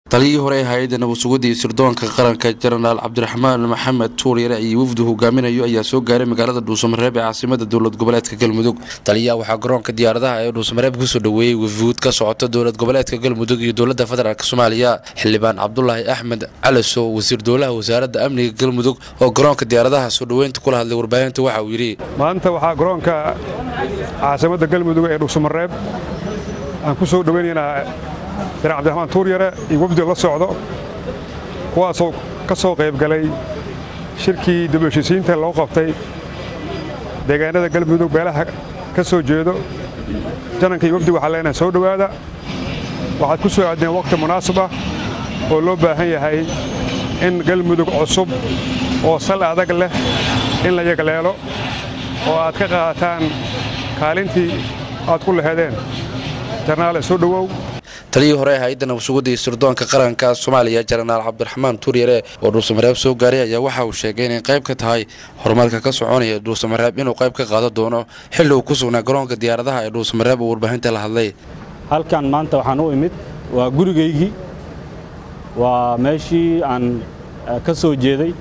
taliyii hore hay'adda nabadsugadda iyo sirdoonka qaranka Jenaraal Cabdiraxmaan Maxamed Tuuryare iyo wafdu hogaaminayo ayaa soo gaaray magaalada Dhuusamareeb ee caasimadda dowlad goboleedka Galmudug. Taliyaha waxaa garoonka diyaaradaha ee Dhuusamareeb ku soo dhaweeyay wafud ka socota dowlad goboleedka Galmudug iyo dowladda federaalka Soomaaliya. Xildhibaan Cabdullaahi Axmed Calasow wasiir dowlaha wasaaradda amniga Galmudug oo garoonka diyaaradaha soo dhaweynta kula hadlay warbaahinta waxa uu yiri maanta waxaa garoonka caasimadda Galmudug ee Dhuusamareeb aan ku soo dhaweynaynaa Jenaraal Cabdiraxmaan Tuuryare iyo wafdi la socdo kuwaasoo ka soo qayb galay shirkii dib u heshiisiinta loo qabtay deegaanada Galmudug beelaha ka soo jeedo jananka iyo wafdi waxaa leenahay soo dhawaada waxaad ku soo aadeen waqti munaasab ah oo loo baahan yahay in Galmudug cusub oo sal adag leh in la yagleelo oo aad ka qaataan kaalintii aad ku lahaydeen Jenaraal soo dhawow. taliyii hore hay'adda nabadsugadda iyo sirdoonka qaranka Soomaaliya Jenaraal Cabdiraxmaan Tuuryare oo Dhuusamareeb soo gaaray ayaa waxa uu sheegay in qayb ka tahay horumarka ka soconaya Dhuusamareeb inuu qayb ka qaadan doono xilli uu ku sugnaa garoonka diyaaradaha ee Dhuusamareeb oo warbaahinta la hadlay. halkan maanta waxaan u imid waa gurigaygii waa meeshii aan ka soo jeeday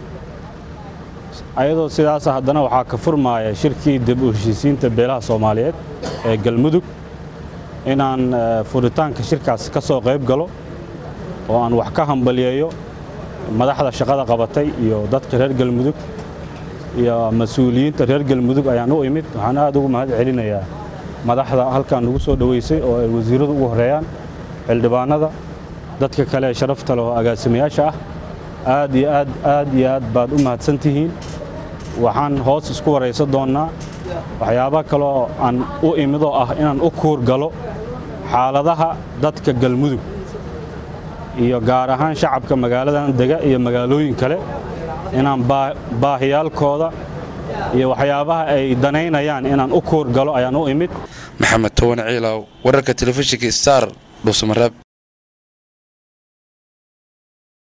ayadoo sidaas haddana waxaa ka furmaaya shirkii dib u heshiisiinta beelaha Soomaaliyeed ee Galmudug inaan furitaanka shirkaas ka soo qayb galo oo aan wax ka hambaliyeeyo madaxda shaqada qabatay iyo dadka reer Galmudug iyo mas'uuliyiinta reer Galmudug ayaan u imid waxaan aad ugu mahad celinayaa madaxda halkan ugu soo dhaweysay oo ay wasiiradu ugu horeeyaan xildhibaanada dadka kale ee sharafta leh oo agaasimayaasha ah aad iyo aad baad u mahadsantihiin waxaan hoos isku wareysan doonaa waxyaabo kale oo aan u imid oo ah inaan u kuur galo xaaladaha dadka Galmudug iyo gaar ahaan shacabka magaaladan dega iyo magaalooyin kale inaan baahiyaalkooda iyo waxyaabaha ay danaynayaan inaan u kuur galo ayaan u imid. Maxamed Towan Ciilaw wararka telefishinka Star Dhuusamareeb.